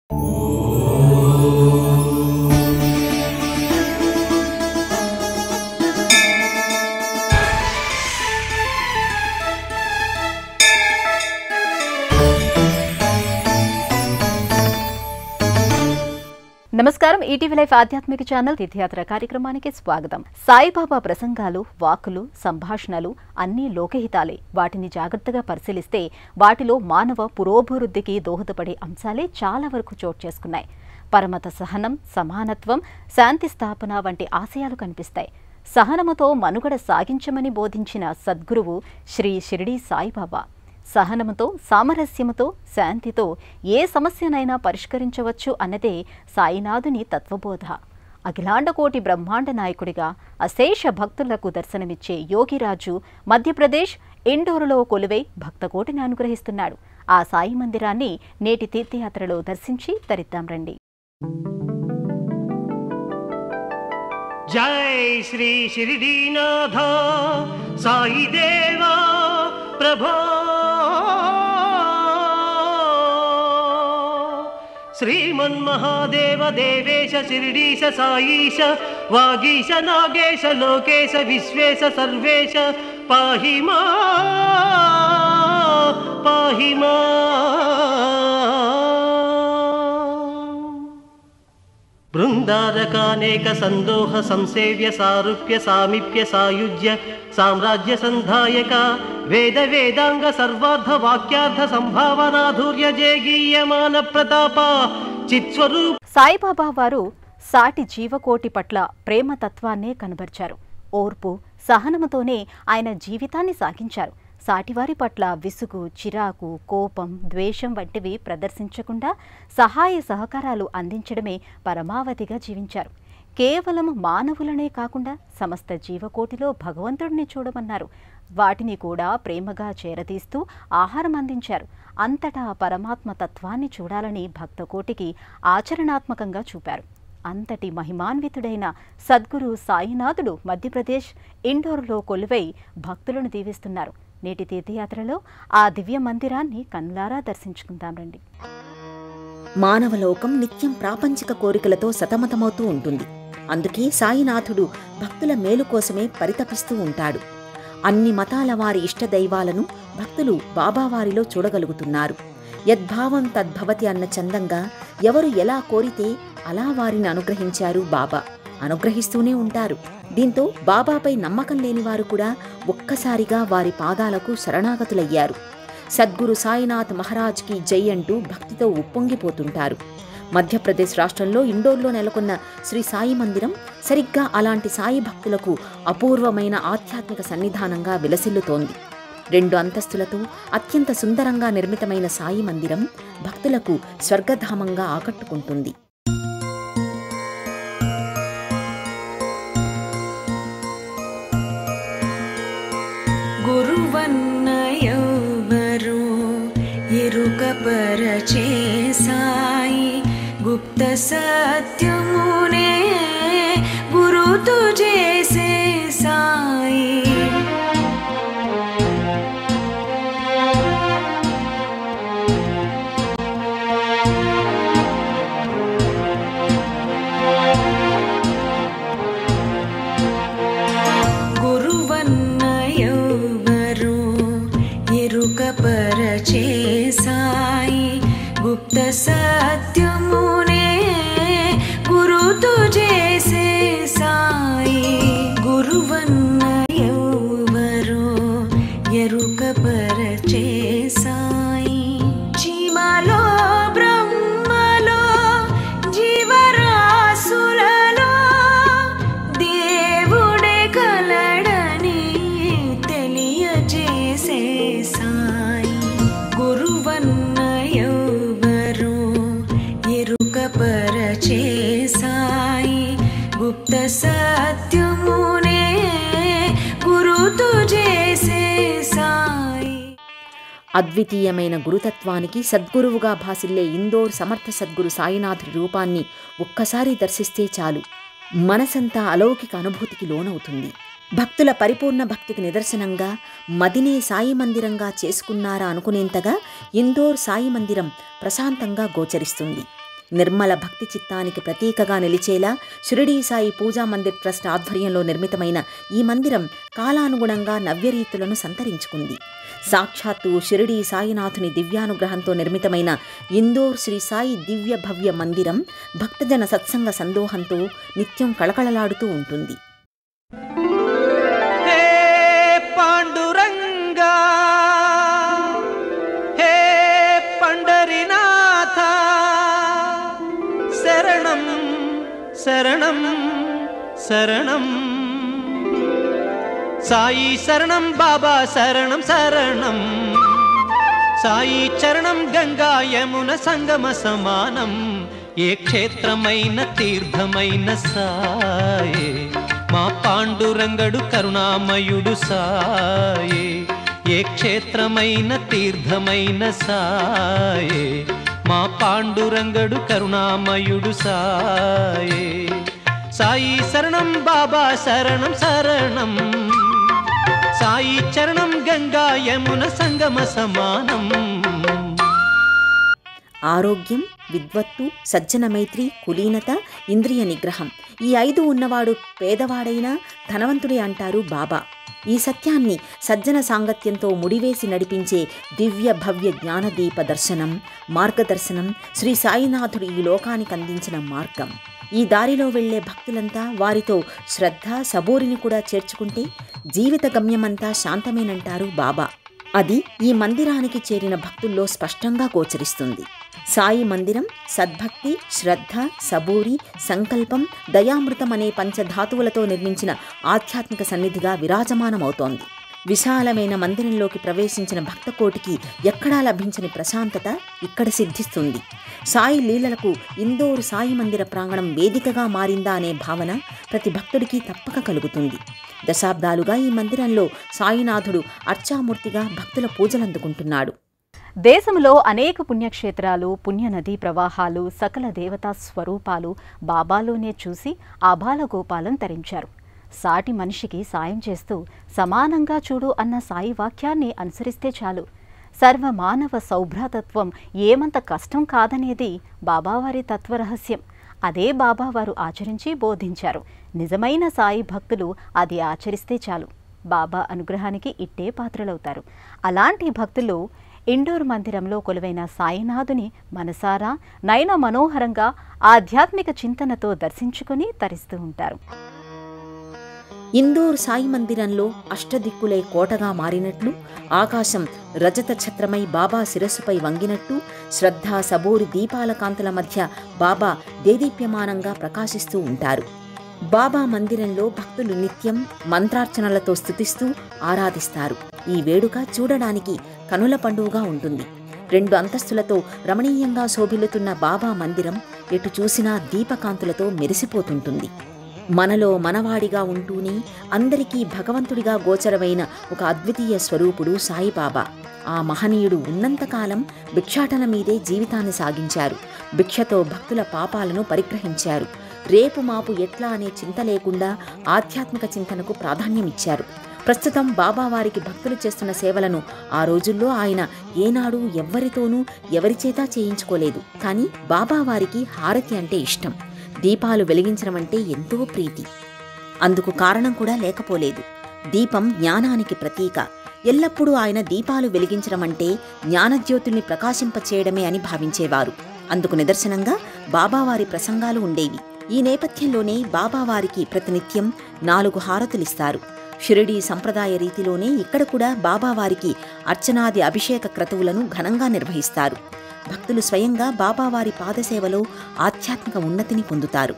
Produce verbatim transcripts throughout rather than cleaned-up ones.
నమస్కారం ETV live ఆధ్యాత్మిక channel తీర్థయాత్ర కార్యక్రమానికి స్వాగతం. సాయిబాబా ప్రసంగాలు, వాక్కులు, సంభాషణలు అన్నీ లోకహితాలే. వాటిని జాగ్రత్తగా పరిశీలిస్తే వాటిలో మానవ పురోభివృద్ధికి దోహదపడే అంశాలే చాలా వరకు చోటు చేసుకున్నాయి. పరమత సహనం, సమానత్వం, శాంతి స్థాపన వంటి ఆశయాలు కనిపిస్తాయి. సహనముతో మనుగడ సాగించమని బోధించిన సద్గురువు శ్రీ షిరిడీ సాయిబాబా. సహనముతో, సామరస్యముతో, శాంతితో ఏ సమస్యనైనా పరిష్కరించవచ్చు అన్నదే సాయినాథుని తత్వబోధ. అఖిలాండకోటి బ్రహ్మాండ నాయకుడిగా అశేష భక్తులకు దర్శనమిచ్చే యోగిరాజు మధ్యప్రదేశ్ ఇండోరులో కొలువై భక్తకోటిని అనుగ్రహిస్తున్నాడు. ఆ సాయి మందిరాన్ని నేటి తీర్థయాత్రలో దర్శించి తరిద్దాం రండి. జై శ్రీ షిరిడీనాథ సాయి దేవా ప్రభో శ్రీమన్మహాదేవ దేవేశ శిరిడీశ సాయీశ వాగీశ నాగేశ లోకేశ విశ్వేశ సర్వేశ పాహి మా పాహి మా. బృందారకానేక సందోహ సంసేవ్య సారూప్య సామీప్య సాయుజ్య సామ్రాజ్య సంధాయక వేద వేదాంగ సర్వార్థ వాక్యార్థ సంభావనాధూర్య జేగీయమాన ప్రతాప చిత్స్వరూప. సాయిబాబా వారు సాటి జీవకోటి పట్ల ప్రేమతత్వాన్నే కనబర్చారు. ఓర్పు, సహనముతోనే ఆయన జీవితాన్ని సాగించారు. సాటివారి పట్ల విసుగు, చిరాకు, కోపం, ద్వేషం వంటివి ప్రదర్శించకుండా సహాయ సహకారాలు అందించడమే పరమావధిగా జీవించారు. కేవలం మానవులనే కాకుండా సమస్త జీవకోటిలో భగవంతుడిని చూడమన్నారు. వాటిని కూడా ప్రేమగా చేరతీస్తూ ఆహారం అందించారు. అంతటా పరమాత్మ తత్వాన్ని చూడాలని భక్తకోటికి ఆచరణాత్మకంగా చూపారు. అంతటి మహిమాన్వితుడైన సద్గురు సాయినాథుడు మధ్యప్రదేశ్ ఇండోర్లో కొలువై భక్తులను దీవిస్తున్నారు. నేటి తీర్థయాత్రలో ఆ దివ్య మందిరాన్ని కన్నులారా దర్శించుకుందాం రండి. మానవలోకం నిత్యం ప్రాపంచిక కోరికలతో సతమతమవుతూ ఉంటుంది. అందుకే సాయినాథుడు భక్తుల మేలు కోసమే పరితపిస్తూ ఉంటాడు. అన్ని మతాల వారి ఇష్టదైవాలను భక్తులు బాబావారిలో చూడగలుగుతున్నారు. యద్భావం తద్భవతి అన్న చందంగా ఎవరు ఎలా కోరితే అలా వారిని అనుగ్రహించారు బాబా, అనుగ్రహిస్తూనే ఉంటారు. దీంతో బాబాపై నమ్మకం లేనివారు కూడా ఒక్కసారిగా వారి పాదాలకు శరణాగతులయ్యారు. సద్గురు సాయినాథ్ మహారాజ్కి జై అంటూ భక్తితో ఉప్పొంగిపోతుంటారు. మధ్యప్రదేశ్ రాష్ట్రంలో ఇండోర్లో నెలకొన్న శ్రీ సాయి మందిరం సరిగ్గా అలాంటి సాయి భక్తులకు అపూర్వమైన ఆధ్యాత్మిక సన్నిధానంగా విలసిల్లుతోంది. రెండు అంతస్తులతో అత్యంత సుందరంగా నిర్మితమైన సాయి మందిరం భక్తులకు స్వర్గధామంగా ఆకట్టుకుంటుంది. గురువన్నయవరు ఎరుకపరచే సాయి గుప్త సత్యమునే గురుతు చేసే సాయి. ఎరుకపరచే సాయి గుప్త సత్యమునే గురుతు చేసే సాయి. గురువన్నయవరు ఎరుకపరచే సాయి. చీమలో బ్రహ్మలో జీవరాశులలో దేవుడే కలడని తెలియజేసే సాయి. గురువన్నయవరు ఎరుకపరచే సాయి గుప్త సత్యమునే గురుతు చేసే సాయి. అద్వితీయమైన గురుతత్వానికి సద్గురువుగా భాసిల్లే ఇందోర్ సమర్థ సద్గురు సాయినాథుడి రూపాన్ని ఒక్కసారి దర్శిస్తే చాలు, మనసంతా అలౌకిక అనుభూతికి లోనవుతుంది. భక్తుల పరిపూర్ణ భక్తికి నిదర్శనంగా మదినే సాయి మందిరంగా చేసుకున్నారా అనుకునేంతగా ఇందోర్ సాయి మందిరం ప్రశాంతంగా గోచరిస్తుంది. నిర్మల భక్తి చిత్తానికి ప్రతీకగా నిలిచేలా షిరిడీ సాయి పూజా మందిర్ ట్రస్ట్ ఆధ్వర్యంలో నిర్మితమైన ఈ మందిరం కాలానుగుణంగా నవ్యరీతులను సంతరించుకుంది. సాక్షాత్తు షిరిడీ సాయినాథుని దివ్యానుగ్రహంతో నిర్మితమైన ఇందోర్ శ్రీ సాయి దివ్య భవ్య మందిరం భక్తజన సత్సంగ సందోహంతో నిత్యం కళకళలాడుతూ ఉంటుంది. శరణం శరణం సాయి శరణం బాబా శరణం శరణం సాయి చరణం గంగా యమున సంగమ సమానం ఏ క్షేత్రమైన తీర్థమైన సాయే మా పాండురంగడు కరుణామయుడు సాయే ఏ క్షేత్రమైన తీర్థమైన సాయే మా పాండురంగడు కరుణామయుడు సాయే సాయి శరణం బాబా శరణం శరణం సాయి చరణం గంగా యమున సంగమ సమానం. ఆరోగ్యం, విద్వత్తు, సజ్జన మైత్రి, కులీనత, ఇంద్రియ నిగ్రహం ఈ ఐదు ఉన్నవాడు పేదవాడైనా ధనవంతుడే అంటారు బాబా. ఈ సత్యాన్ని సజ్జన సాంగత్యంతో ముడివేసి నడిపించే దివ్య భవ్య జ్ఞానదీప దర్శనం, మార్గదర్శనం శ్రీ సాయినాథుడు ఈ లోకానికి అందించిన మార్గం. ఈ దారిలో వెళ్లే భక్తులంతా వారితో శ్రద్ధ, సబూరిని కూడా చేర్చుకుంటే జీవిత గమ్యమంతా శాంతమేనంటారు బాబా. అది ఈ మందిరానికి చేరిన భక్తుల్లో స్పష్టంగా గోచరిస్తుంది. సాయి మందిరం సద్భక్తి, శ్రద్ధ, సబూరి, సంకల్పం, దయామృతం అనే పంచధాతువులతో నిర్మించిన ఆధ్యాత్మిక సన్నిధిగా విరాజమానమవుతోంది. విశాలమైన మందిరంలోకి ప్రవేశించిన భక్తకోటికి ఎక్కడా లభించని ప్రశాంతత ఇక్కడ సిద్ధిస్తుంది. సాయి లీలలకు ఇందోరు సాయి మందిర ప్రాంగణం వేదికగా మారిందా అనే భావన ప్రతి భక్తుడికి తప్పక కలుగుతుంది. దశాబ్దాలుగా ఈ మందిరంలో సాయినాథుడు అర్చామూర్తిగా భక్తుల పూజలందుకుంటున్నాడు. దేశంలో అనేక పుణ్యక్షేత్రాలు, పుణ్యనదీ ప్రవాహాలు, సకల దేవతా స్వరూపాలు బాబాలోనే చూసి ఆబాలగోపాలం తరించారు. సాటి మనిషికి సాయం చేస్తూ సమానంగా చూడు అన్న సాయి వాక్యాన్ని అనుసరిస్తే చాలు. సర్వమానవ సౌభ్రాతత్వం ఏమంత కష్టం కాదనేది బాబావారి తత్వరహస్యం. అదే బాబావారు ఆచరించి బోధించారు. నిజమైన సాయి భక్తులు అది ఆచరిస్తే చాలు, బాబా అనుగ్రహానికి ఇట్టే పాత్రలవుతారు. అలాంటి భక్తులు ఇండోర్ మందిరంలో కొలువైన సాయినాథుని మనసారా నయన మనోహరంగా ఆధ్యాత్మిక చింతనతో దర్శించుకుని తరిస్తూ ఉంటారు. ఇందోర్ సాయి మందిరంలో అష్టదిక్కులై కోటగా మారినట్లు, ఆకాశం రజత ఛత్రమై బాబా శిరస్సుపై వంగినట్టు, శ్రద్ధ, సబూరి దీపాల కాంతుల మధ్య బాబా దేదీప్యమానంగా ప్రకాశిస్తూ ఉంటారు. బాబా మందిరంలో భక్తులు నిత్యం మంత్రార్చనలతో స్తుతిస్తూ ఆరాధిస్తారు. ఈ వేడుక చూడడానికి కనుల పండుగగా ఉంటుంది. రెండు అంతస్తులతో రమణీయంగా శోభిల్లుతున్న బాబా మందిరం ఎటు చూసినా దీపకాంతులతో మెరిసిపోతుంటుంది. మనలో మనవాడిగా ఉంటూనే అందరికీ భగవంతుడిగా గోచరమైన ఒక అద్వితీయ స్వరూపుడు సాయిబాబా. ఆ మహనీయుడు ఉన్నంతకాలం భిక్షాటన మీదే జీవితాన్ని సాగించారు. భిక్షతో భక్తుల పాపాలను పరిగ్రహించారు. రేపు మాపు ఎట్లా అనే చింత లేకుండా ఆధ్యాత్మిక చింతనకు ప్రాధాన్యమిచ్చారు. ప్రస్తుతం బాబావారికి భక్తులు చేస్తున్న సేవలను ఆ రోజుల్లో ఆయన ఏనాడు ఎవ్వరితోనూ ఎవరిచేత చేయించుకోలేదు. కానీ బాబావారికి హారతి అంటే ఇష్టం, దీపాలు వెలిగించడం అంటే ఎంతో ప్రీతి. అందుకు కారణం కూడా లేకపోలేదు. దీపం జ్ఞానానికి ప్రతీక. ఎల్లప్పుడూ ఆయన దీపాలు వెలిగించడం అంటే జ్ఞానజ్యోతుల్ని ప్రకాశింపచేయడమే అని భావించేవారు. అందుకు నిదర్శనంగా బాబావారి ప్రసంగాలు ఉండేవి. ఈ నేపథ్యంలోనే బాబావారికి ప్రతినిత్యం నాలుగు హారతులిస్తారు. షిరిడీ సంప్రదాయ రీతిలోనే ఇక్కడ కూడా బాబావారికి అర్చనాది అభిషేక క్రతువులను ఘనంగా నిర్వహిస్తారు. భక్తులు స్వయంగా బాబావారి పాదసేవలో ఆధ్యాత్మిక ఉన్నతిని పొందుతారు.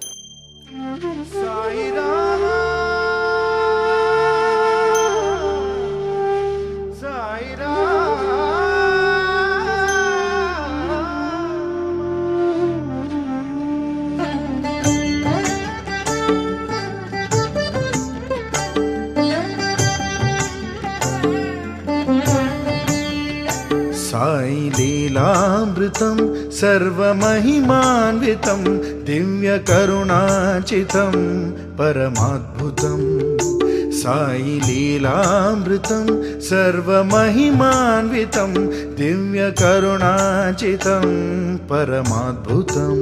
సాయి లీలామృతం సర్వమహిమాన్వితం దివ్య కరుణాచితం పరమాద్భుతం. साई लीलामृतं सर्वमहिमान्वितं दिव्यकरुणाचितं परमाद्भुतम्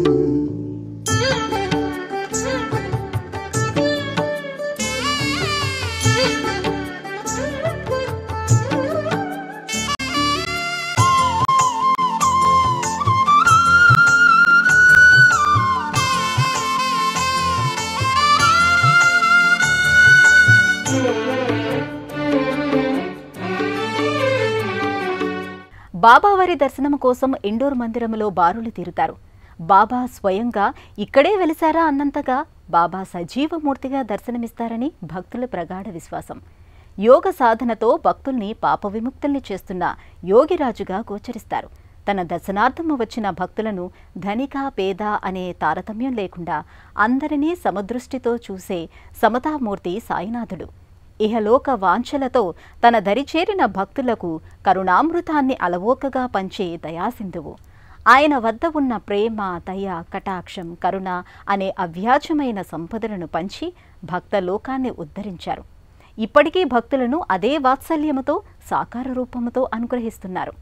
బాబావారి దర్శనం కోసం ఇండోర్ మందిరంలో బారులు తీరుతారు. బాబా స్వయంగా ఇక్కడే వెలిసారా అన్నంతగా బాబా సజీవమూర్తిగా దర్శనమిస్తారని భక్తుల ప్రగాఢ విశ్వాసం. యోగ సాధనతో భక్తుల్ని పాప విముక్తుల్ని చేస్తున్న యోగిరాజుగా గోచరిస్తారు. తన దర్శనార్థం వచ్చిన భక్తులను ధనిక పేద అనే తారతమ్యం లేకుండా అందరినీ సమదృష్టితో చూసే సమతామూర్తి సాయినాథుడు. ఇహలోక వాంఛలతో తన దరిచేరిన భక్తులకు కరుణామృతాన్ని అలవోకగా పంచే దయాసింధువు. ఆయన వద్ద ఉన్న ప్రేమ, దయ, కటాక్షం, కరుణ అనే అవ్యాజమైన సంపదలను పంచి భక్త లోకాన్ని ఉద్ధరించారు. ఇప్పటికీ భక్తులను అదే వాత్సల్యముతో సాకార రూపముతో అనుగ్రహిస్తున్నారు.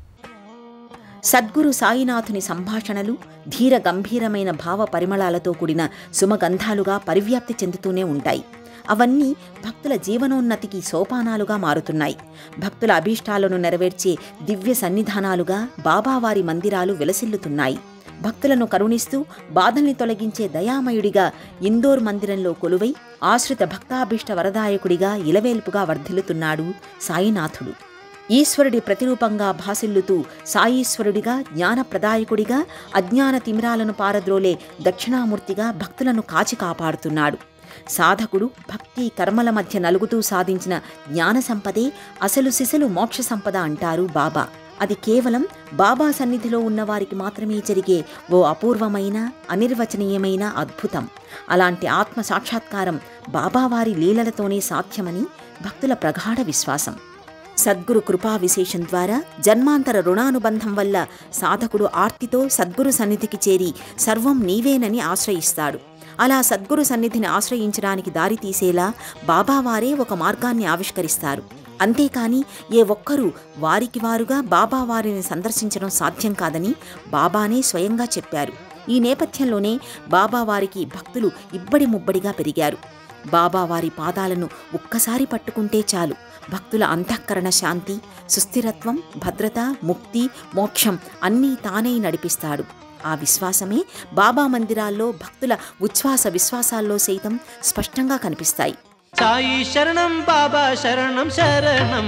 సద్గురు సాయినాథుని సంభాషణలు ధీర గంభీరమైన భావ పరిమళాలతో కూడిన సుమగంధాలుగా పరివ్యాప్తి చెందుతూనే ఉంటాయి. అవన్నీ భక్తుల జీవనోన్నతికి సోపానాలుగా మారుతున్నాయి. భక్తుల అభీష్టాలను నెరవేర్చే దివ్య సన్నిధానాలుగా బాబావారి మందిరాలు విలసిల్లుతున్నాయి. భక్తులను కరుణిస్తూ బాధల్ని తొలగించే దయామయుడిగా ఇందోర్ మందిరంలో కొలువై ఆశ్రిత భక్తాభీష్ట వరదాయకుడిగా ఇలవేల్పుగా వర్ధిల్లుతున్నాడు సాయినాథుడు. ఈశ్వరుడి ప్రతిరూపంగా భాసిల్లుతూ సాయీశ్వరుడిగా, జ్ఞానప్రదాయకుడిగా, అజ్ఞాన తిమిరాలను పారద్రోలే దక్షిణామూర్తిగా భక్తులను కాచి కాపాడుతున్నాడు. సాధకుడు భక్తి కర్మల మధ్య నలుగుతూ సాధించిన జ్ఞాన సంపదే అసలు సిసలు మోక్ష సంపద అంటారు బాబా. అది కేవలం బాబా సన్నిధిలో ఉన్నవారికి మాత్రమే జరిగే ఓ అపూర్వమైన, అనిర్వచనీయమైన అద్భుతం. అలాంటి ఆత్మ సాక్షాత్కారం బాబావారి లీలలతోనే సాధ్యమని భక్తుల ప్రగాఢ విశ్వాసం. సద్గురు కృపా విశేషం ద్వారా జన్మాంతర రుణానుబంధం వల్ల సాధకుడు ఆర్తితో సద్గురు సన్నిధికి చేరి సర్వం నీవేనని ఆశ్రయిస్తాడు. అలా సద్గురు సన్నిధిని ఆశ్రయించడానికి దారి తీసేలా బాబావారే ఒక మార్గాన్ని ఆవిష్కరిస్తారు. అంతేకాని ఏ ఒక్కరూ వారికి వారుగా బాబావారిని సందర్శించడం సాధ్యం కాదని బాబానే స్వయంగా చెప్పారు. ఈ నేపథ్యంలోనే బాబావారికి భక్తులు ఇబ్బడి ముబ్బడిగా పెరిగారు. బాబావారి పాదాలను ఒక్కసారి పట్టుకుంటే చాలు భక్తుల అంతఃకరణ శాంతి, సుస్థిరత్వం, భద్రత, ముక్తి, మోక్షం అన్నీ తానై నడిపిస్తాడు. ఆ విశ్వాసమే బాబా మందిరాల్లో భక్తుల ఉచ్ఛ్వాస విశ్వాసాల్లో సైతం స్పష్టంగా కనిపిస్తాయి. సాయి శరణం బాబా శరణం శరణం,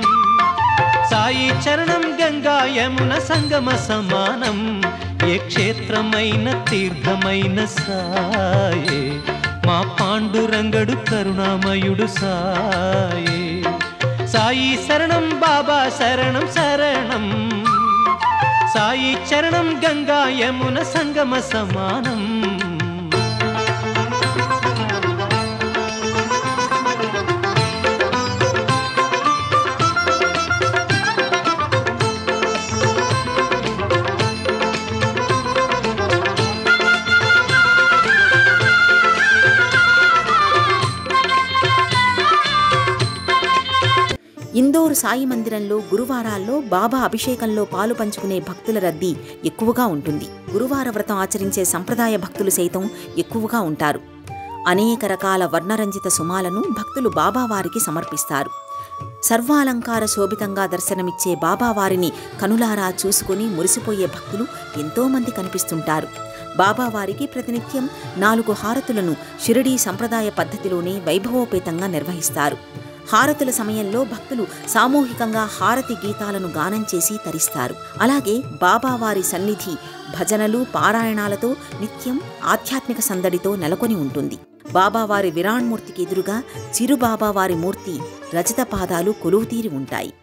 సాయి చరణం గంగా యమున సంగమ సమానం. ఏ క్షేత్రమైన తీర్థమైన సాయే, మా పాండురంగడు కరుణామయుడు సాయే. సాయి శరణం బాబా శరణం శరణం, సాయి చరణం గంగా యమున సంగమ సమానం. ఇందోర్ సాయి మందిరంలో గురువారాల్లో బాబా అభిషేకంలో పాలు పంచుకునే భక్తుల రద్దీ ఎక్కువగా ఉంటుంది. గురువార వ్రతం ఆచరించే సంప్రదాయ భక్తులు సైతం ఎక్కువగా ఉంటారు. అనేక రకాల వర్ణరంజిత సుమాలను భక్తులు బాబావారికి సమర్పిస్తారు. సర్వాలంకార శోభితంగా దర్శనమిచ్చే బాబావారిని కనులారా చూసుకుని మురిసిపోయే భక్తులు ఎంతోమంది కనిపిస్తుంటారు. బాబావారికి ప్రతినిత్యం నాలుగు హారతులను షిరిడీ సంప్రదాయ పద్ధతిలోనే వైభవోపేతంగా నిర్వహిస్తారు. హారతుల సమయంలో భక్తులు సామూహికంగా హారతి గీతాలను గానం చేసి తరిస్తారు. అలాగే బాబావారి సన్నిధి భజనలు, పారాయణాలతో నిత్యం ఆధ్యాత్మిక సందడితో నెలకొని ఉంటుంది. బాబావారి విరాణ్మూర్తికి ఎదురుగా చిరుబాబావారి మూర్తి రజత పాదాలు కొలువుతీరి ఉంటాయి.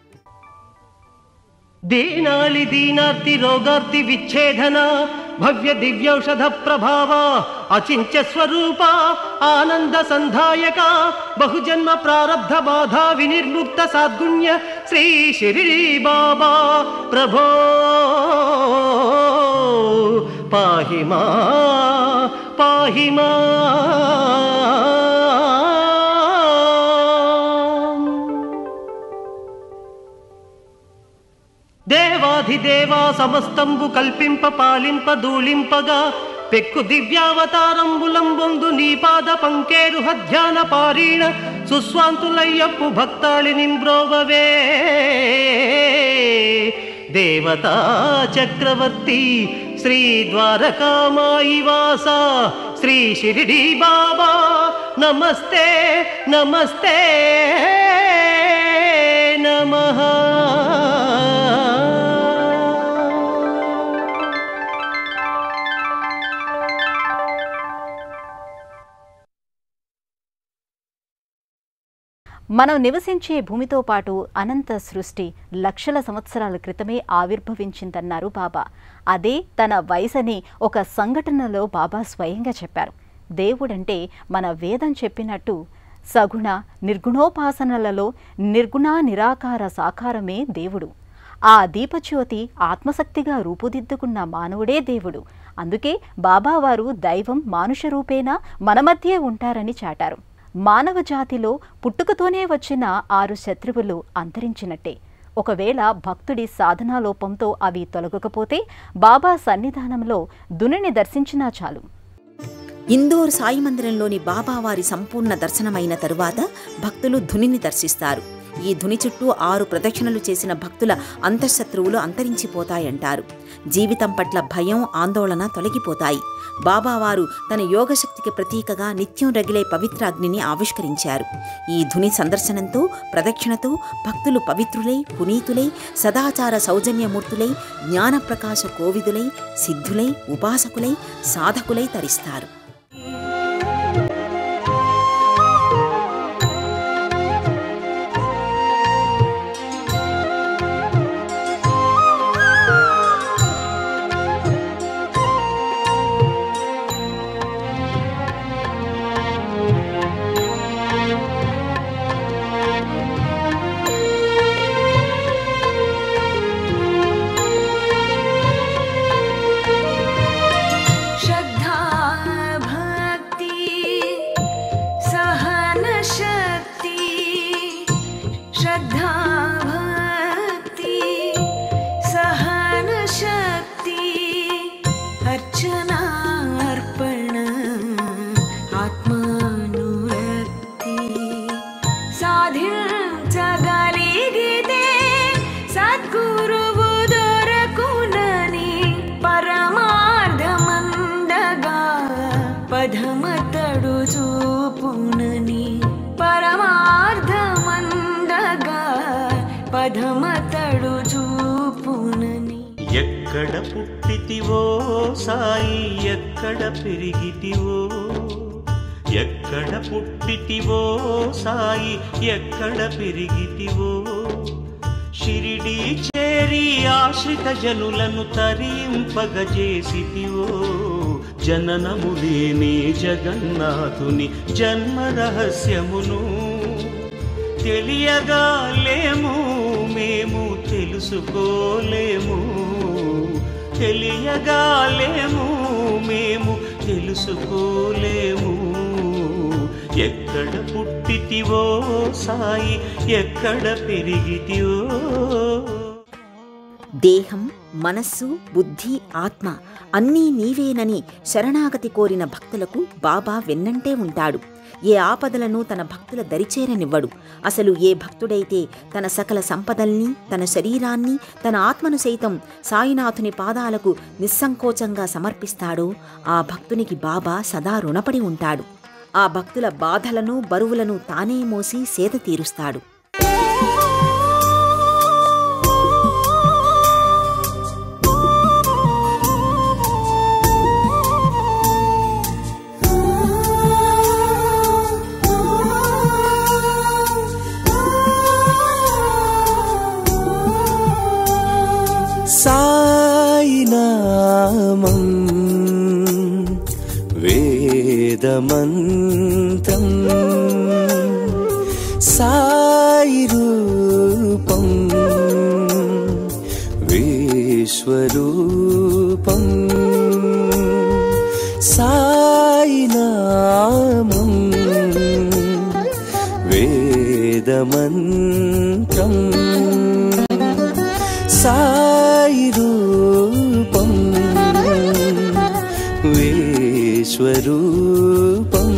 దీనాలి దీనార్తి రోగార్తి విచ్ఛేదన, భవ్య దివ్యౌషధ ప్రభావ, అచింత్య స్వరూప ఆనంద సంధాయక, బహుజన్మ ప్రారబ్ధ బాధా వినిర్ముక్త సాద్గుణ్య శ్రీ షిరిడీ బాబా ప్రభో పాహిమా పాహిమా. దేవాధిదేవా సమస్తంబు కల్పింప పాలింప దూళింపగా పెక్కు దివ్యావతారంబులంబొందు నీ పాద పంకేరు హధ్యాన పారీణ సుస్వాంతులయ్యప్పు భక్తాళి నింబ్రోవవే దేవతా చక్రవర్తి శ్రీ ద్వారకామాయి వాస శ్రీ షిరిడి బాబా నమస్తే నమస్తే నమః. మనం నివసించే భూమితో పాటు అనంత సృష్టి లక్షల సంవత్సరాల క్రితమే ఆవిర్భవించిందన్నారు బాబా. అదే తన వయసని ఒక సంఘటనలో బాబా స్వయంగా చెప్పారు. దేవుడంటే మన వేదం చెప్పినట్టు సగుణ నిర్గుణోపాసనలలో నిర్గుణ నిరాకార సాకారమే దేవుడు. ఆ దీపజ్యోతి ఆత్మశక్తిగా రూపుదిద్దుకున్న మానవుడే దేవుడు. అందుకే బాబావారు దైవం మానుష రూపేణ మన మధ్యే ఉంటారని చాటారు. మానవ జాతిలో పుట్టుకతోనే వచ్చిన ఆరు శత్రువులు అంతరించినట్టే. ఒకవేళ భక్తుడి సాధనాలోపంతో అవి తొలగకపోతే బాబా సన్నిధానంలో దునిని దర్శించినా చాలు. ఇందోర్ సాయి మందిరంలోని బాబావారి సంపూర్ణ దర్శనమైన తరువాత భక్తులు ధునిని దర్శిస్తారు. ఈ ధుని చుట్టూ ఆరు ప్రదక్షిణలు చేసిన భక్తుల అంతఃశత్రువులు అంతరించిపోతాయంటారు. జీవితం పట్ల భయం, ఆందోళన తొలగిపోతాయి. బాబావారు తన యోగశక్తికి ప్రతీకగా నిత్యం రగిలే పవిత్ర అగ్నిని ఆవిష్కరించారు. ఈ ధుని సందర్శనంతో, ప్రదక్షిణతో భక్తులు పవిత్రులై, పునీతులై, సదాచార సౌజన్యమూర్తులై, జ్ఞానప్రకాశ కోవిదులై, సిద్ధులై, ఉపాసకులై, సాధకులై తరిస్తారు. పదమతడు చూపునని పరమార్థమందగా పదమతడు చూపునని. ఎక్కడ పుట్టితివో సాయి ఎక్కడ పెరిగితివో, ఎక్కడ పుట్టితివో సాయి ఎక్కడ పెరిగితివో, షిరిడి చేరి ఆశ్రిత జనులను తరింపగజేసితివో, జననము లేని జగన్నాథుని జన్మ రహస్యమును తెలియగా లేము మేము తెలుసుకోలేము, తెలియగా లేము మేము తెలుసుకోలేము. ఎక్కడ పుట్టితివో సాయి ఎక్కడ పెరిగితివో. దేహం, మనస్సు, బుద్ధి, ఆత్మ అన్నీ నీవేనని శరణాగతి కోరిన భక్తులకు బాబా వెన్నంటే ఉంటాడు. ఏ ఆపదలను తన భక్తుల దరిచేరనివ్వడు. అసలు ఏ భక్తుడైతే తన సకల సంపదల్ని, తన శరీరాన్ని, తన ఆత్మను సైతం సాయినాథుని పాదాలకు నిస్సంకోచంగా సమర్పిస్తాడో ఆ భక్తునికి బాబా సదా రుణపడి ఉంటాడు. ఆ భక్తుల బాధలను, బరువులను తానే మోసి సేద తీరుస్తాడు. సాయినామం వేదమంత్రం, సాయి రూపం విశ్వరూపం, సాయినామం వేదమంత్రం, సాయి రూపం విశ్వరూపం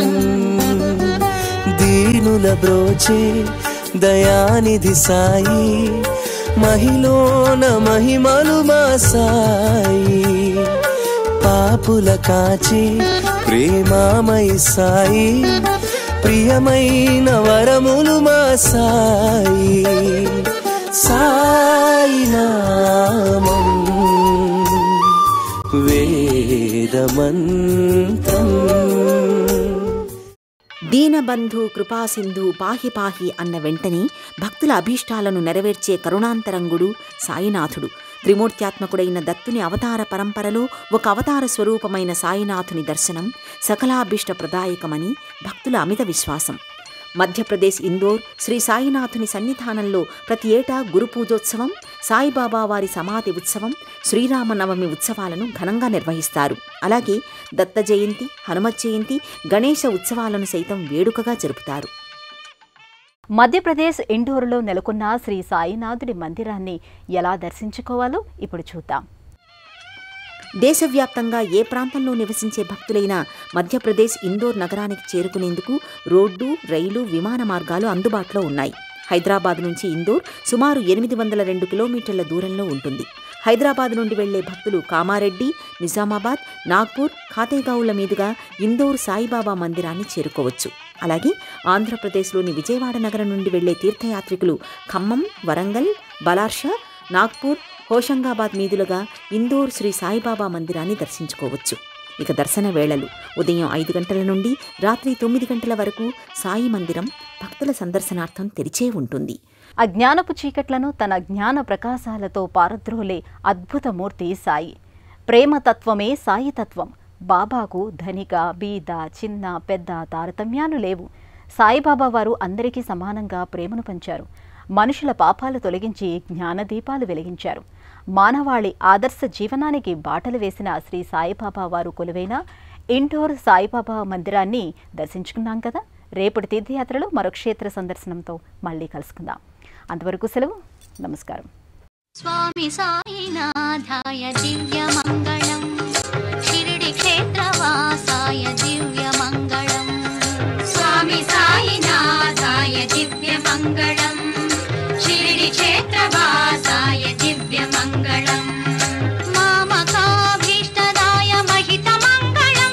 దీనుల బ్రోచే దయానిధి సాయి మహిలోన మహిమలు మా సాయి పాపుల కాచి ప్రేమామయి సాయి ప్రియమైన వరములు మా సాయి సాయి నామం వేదమంత్రం దీనబంధు కృపాసింధు పాహి పాహి అన్న వెంటనే భక్తుల అభీష్టాలను నెరవేర్చే కరుణాంతరంగుడు సాయినాథుడు. త్రిమూర్త్యాత్మకుడైన దత్తుని అవతార పరంపరలో ఒక అవతార స్వరూపమైన సాయినాథుని దర్శనం సకలాభీష్ట ప్రదాయకమని భక్తుల అమిత విశ్వాసం. మధ్యప్రదేశ్ ఇందోర్ శ్రీ సాయినాథుని సన్నిధానంలో ప్రతి ఏటా గురు పూజోత్సవం, సాయిబాబా వారి సమాధి ఉత్సవం, శ్రీరామనవమి ఉత్సవాలను ఘనంగా నిర్వహిస్తారు. అలాగే దత్త జయంతి, హనుమత్ జయంతి, గణేశ ఉత్సవాలను సైతం వేడుకగా జరుపుతారు. మధ్యప్రదేశ్ ఇండోర్లో నెలకొన్న శ్రీ సాయినాథుడి మందిరాన్ని ఎలా దర్శించుకోవాలో ఇప్పుడు చూద్దాం. దేశవ్యాప్తంగా ఏ ప్రాంతంలో నివసించే భక్తులైనా మధ్యప్రదేశ్ ఇందోర్ నగరానికి చేరుకునేందుకు రోడ్డు, రైలు, విమాన మార్గాలు అందుబాటులో ఉన్నాయి. హైదరాబాద్ నుంచి ఇందోర్ సుమారు ఎనిమిది వందల రెండు కిలోమీటర్ల దూరంలో ఉంటుంది. హైదరాబాద్ నుండి వెళ్లే భక్తులు కామారెడ్డి, నిజామాబాద్, నాగ్పూర్, ఖాతేగావ్ల మీదుగా ఇందోర్ సాయిబాబా మందిరాన్ని చేరుకోవచ్చు. అలాగే ఆంధ్రప్రదేశ్లోని విజయవాడ నగరం నుండి వెళ్లే తీర్థయాత్రికులు ఖమ్మం, వరంగల్, బలార్షా, నాగ్పూర్, హోషంగాబాద్ మీదులుగా ఇందోర్ శ్రీ సాయిబాబా మందిరాన్ని దర్శించుకోవచ్చు. ఇక దర్శన వేళలు ఉదయం ఐదు గంటల నుండి రాత్రి తొమ్మిది గంటల వరకు సాయి మందిరం భక్తుల సందర్శనార్థం తెరిచే ఉంటుంది. అజ్ఞానపు చీకట్లను తన జ్ఞాన ప్రకాశాలతో పారద్రోలే అద్భుతమూర్తి సాయి. ప్రేమతత్వమే సాయి తత్వం. బాబాకు ధనిక, బీద, చిన్న, పెద్ద తారతమ్యాలు లేవు. సాయిబాబా వారు అందరికీ సమానంగా ప్రేమను పంచారు. మనుషుల పాపాలు తొలగించి జ్ఞానదీపాలు వెలిగించారు. మానవాళి ఆదర్శ జీవనానికి బాటలు వేసిన శ్రీ సాయిబాబా వారు కొలువైన ఇండోర్ సాయిబాబా మందిరాన్ని దర్శించుకున్నాం కదా. రేపటి తీర్థయాత్రలో మరో క్షేత్ర సందర్శనంతో మళ్ళీ కలుసుకుందాం. అంతవరకు సెలవు. నమస్కారం. స్వామి సాయినాథాయ దివ్య మంగళం, షిరిడి క్షేత్రవాసాయ దివ్య మంగళం. స్వామి సాయినాథాయ దివ్య మంగళం, షిరిడి క్షేత్రవాసాయ దివ్య మంగళం. మామకాభీష్టదాయ మహిత మంగళం,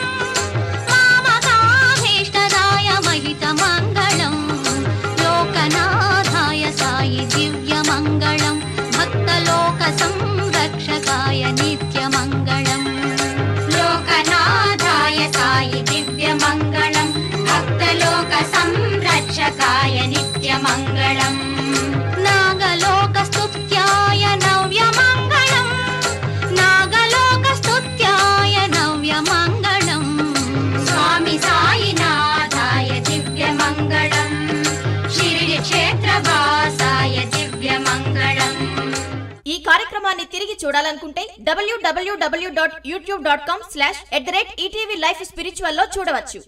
మామకాభీష్టదాయ మహిత మంగళం. లోకనాథాయ సాయి దివ్య మంగళం, భక్తలోక సంరక్షకాయ నిత్య మంగళం. లోకనాథాయ సాయి దివ్య మంగళం, భక్తలోక సంరక్షకాయ నిత్య మంగళం. నాగలోక స్తుత్యాయ నవ్య మంగళం, నాగలోక స్తుత్యాయ నవ్య మంగళం. స్వామి సాయినాథాయ దివ్య మంగళం, షిరిడి క్షేత్రవాసాయ దివ్య మంగళం. ఈ కార్యక్రమాన్ని తిరిగి చూడాలనుకుంటే W W W dot YouTube dot com slash at the rate ETV life spiritual లో చూడవచ్చు.